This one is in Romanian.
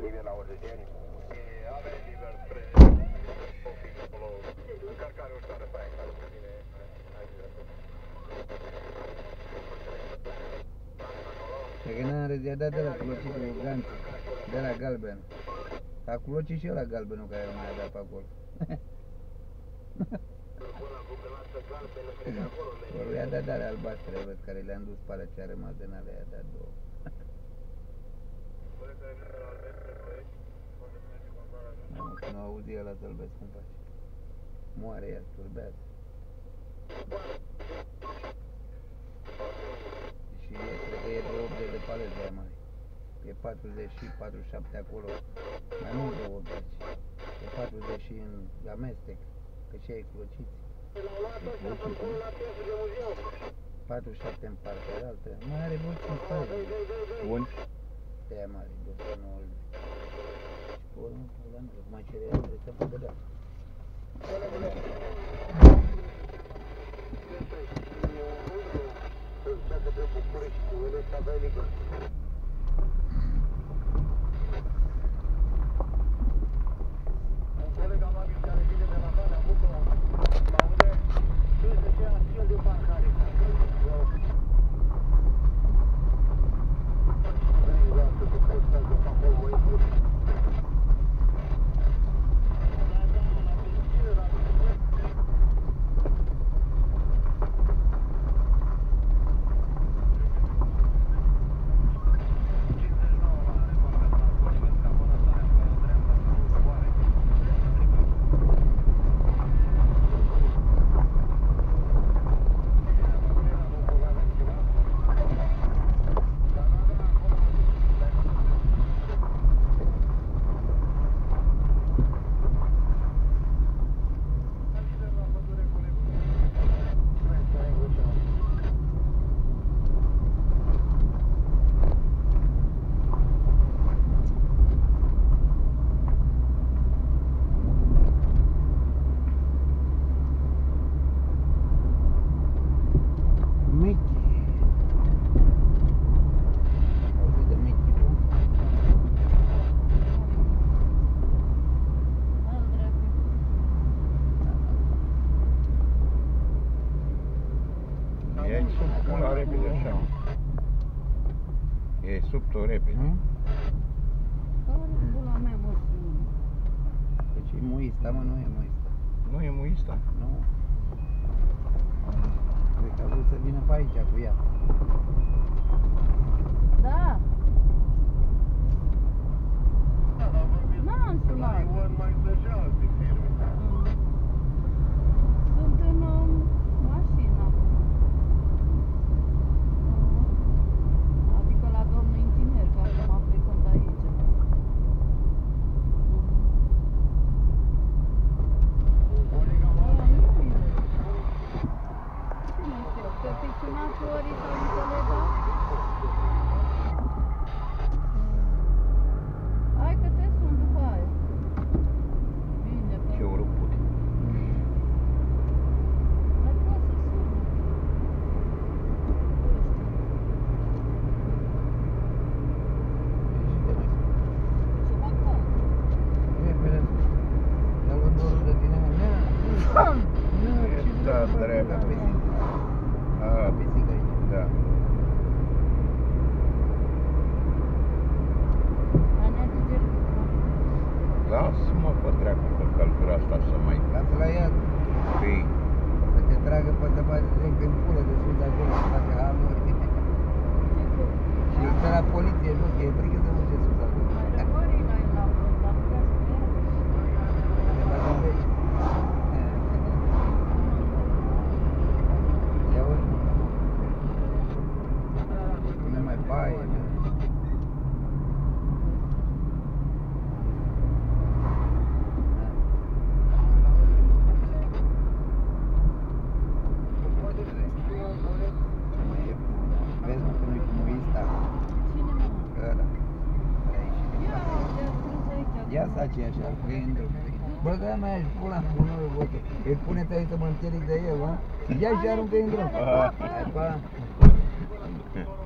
Liber la Orgeni. Avem liber spre Ofic acolo. Încărcare ușoară pe aia, care se vine. Că n-are de-a dat de la culocit de ganță, de la galben. A culocit și eu la galbenul care mai a dat pe acolo. Ori i-a dat ale albastre, văd, care le-am dus pe alea ce a rămas din alea, i-a dat două. Nu auzi ăla să-l vezi cum face. Moare ea, turbează. Și e, cred că e de 80 de palete aia mari. E 40 și 47 acolo, mai mult de 80. E 40 și în amestec, că și ai clociți. 47 în partea altă, mai are mulți în spate. Bun. De aia mare, de 9. Și pe urmă, la nu, mai cere ea, trebuie să facă de-asta. E sub tot repede. Pula mea, mă. Deci e muista, mă, nu e muista. Nu e muista? Nu. Cred că a vrut să vină pe aici cu ea. Da. N-am sunat. Sunt în mașină. Adică la domnul inginer, că acum plecăm de aici. Cine știu, perfecționatorii sau un colega? Hai că te sun după aia. Bine, bă. Ce urât pute. Mai poți să suni. Ce mai fac? Repede. Dar luăm dorul de tine, mă. Da, dreapta. A, pisică aici. Da. Lasă-mă pe treacă pe căldura asta să mai... Lasă la ea. Păi, Să te tragă pe zăpadă de în pulă de sus acolo, să facă hamuri. Și stă la poliție jos, că e frică să duce sus acolo. Te bagă în veci. Ia uite. Nu mai baie. Vezi, mă, că nu-i cu muista. Ăla. Ia să aceeași, prinde-o. Bă, că mai aș pula în bunul votul. Îl pune-te aici să mă înțeleg de el, mă? Ia și aruncă-i în drum. Hai, pa.